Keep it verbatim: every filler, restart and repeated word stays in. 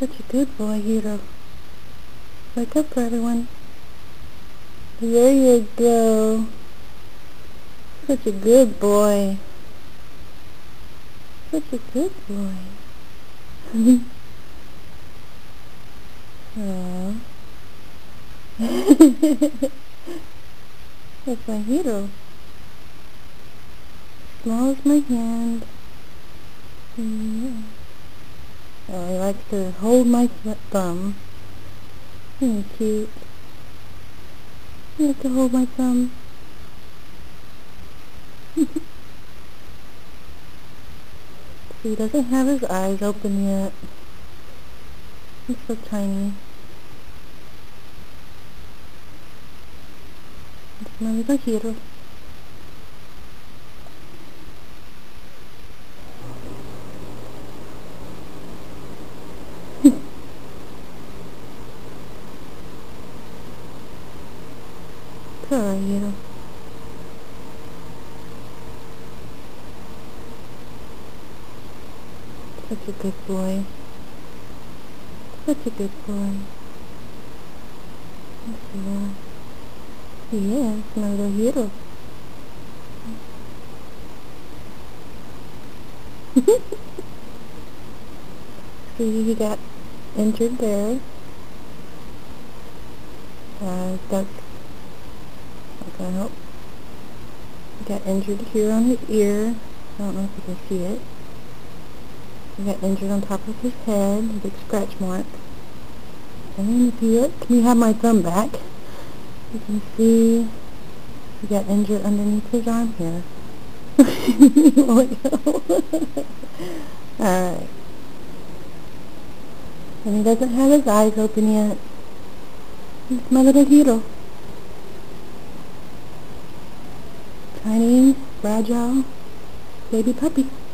Such a good boy, Hiro. Wake up for everyone. There you go. Such a good boy. Such a good boy. Aww. That's my Hiro. Small as my hand. Yeah. Oh, he likes to hold my thumb. Isn't he cute? He likes to hold my thumb. He doesn't have his eyes open yet. He's so tiny. It's my little Hiro. It's alright, Hiro. Such a good boy. Such a good boy. Yeah. He is my little Hiro. See, he got injured there. Uh, that's not gonna help. He got injured here on his ear. I don't know if you can see it. He got injured on top of his head, a big scratch mark. And then if you look, can you have my thumb back? You can see he got injured underneath his arm here. Alright. And he doesn't have his eyes open yet. It's my little Hiro. Tiny, fragile, baby puppy.